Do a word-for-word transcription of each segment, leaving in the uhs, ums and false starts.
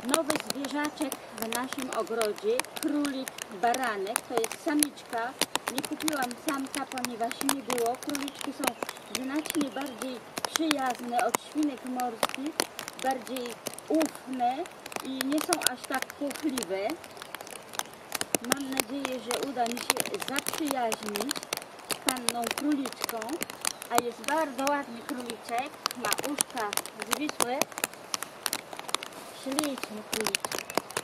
nowy zwierzaczek w naszym ogrodzie, królik baranek, to jest samiczka. Nie kupiłam samca, ponieważ nie było. Króliczki są znacznie bardziej przyjazne od świnek morskich, bardziej ufne i nie są aż tak płochliwe. Mam nadzieję, że uda mi się zaprzyjaźnić z panną króliczką, a jest bardzo ładny króliczek, ma uszka zwisłe. Śliczny króliczek.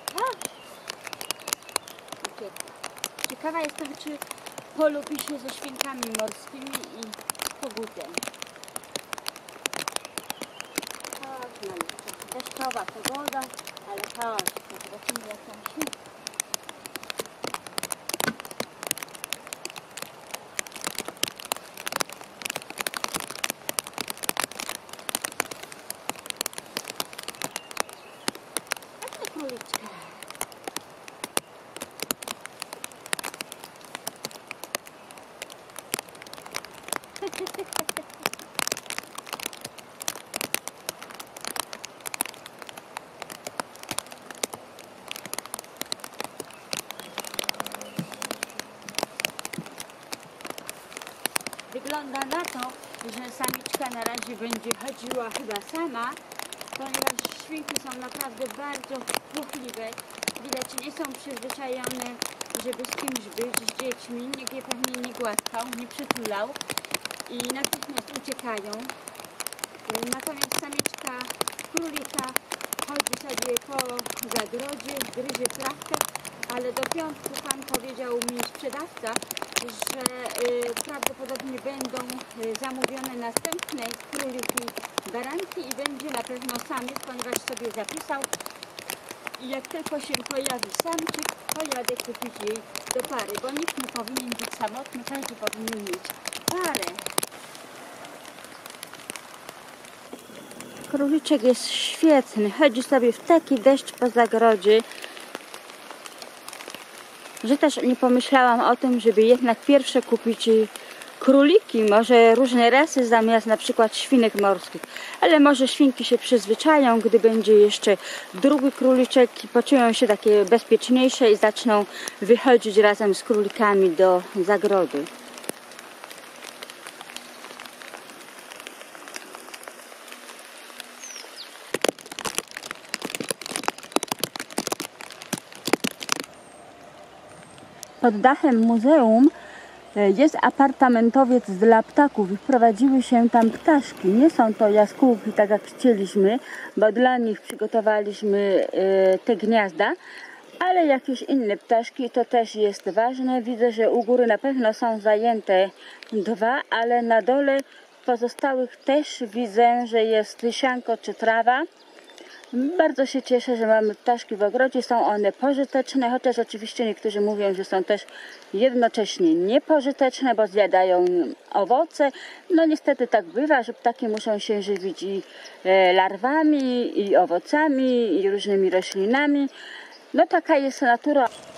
Ciekawa jestem, czy polubi się ze świnkami morskimi i kogutem. Chodź, mamy deszczowa pogoda, ale chodź, zobaczymy jak tam się. Ładna króliczka. Wygląda na to, że samiczka na razie będzie chodziła chyba sama, ponieważ świnki są naprawdę bardzo płochliwe. Widać, nie są przyzwyczajone, żeby z kimś być, z dziećmi. Nikt je pewnie nie głaskał, nie przytulał i natychmiast uciekają. Natomiast samiczka królika chodzi sobie po zagrodzie, gryzie trawkę, ale do piątku pan powiedział mi sprzedawca, że y, prawdopodobnie będą y, zamówione następne króliki baranki i będzie na pewno samiec, ponieważ sobie zapisał. I jak tylko się pojawi samczyk, pojadę kupić jej do pary, bo nikt nie powinien być samotny, każdy powinien mieć parę. Króliczek jest świetny, chodzi sobie w taki deszcz po zagrodzie, że też nie pomyślałam o tym, żeby jednak pierwsze kupić króliki, może różne rasy zamiast na przykład świnek morskich. Ale może świnki się przyzwyczają, gdy będzie jeszcze drugi króliczek i poczują się takie bezpieczniejsze i zaczną wychodzić razem z królikami do zagrody. Pod dachem muzeum jest apartamentowiec dla ptaków i wprowadziły się tam ptaszki. Nie są to jaskółki, tak jak chcieliśmy, bo dla nich przygotowaliśmy te gniazda, ale jakieś inne ptaszki, to też jest ważne. Widzę, że u góry na pewno są zajęte dwa, ale na dole pozostałych też widzę, że jest sianko czy trawa. Bardzo się cieszę, że mamy ptaszki w ogrodzie, są one pożyteczne, chociaż oczywiście niektórzy mówią, że są też jednocześnie niepożyteczne, bo zjadają owoce. No niestety tak bywa, że ptaki muszą się żywić i larwami, i owocami, i różnymi roślinami. No taka jest natura.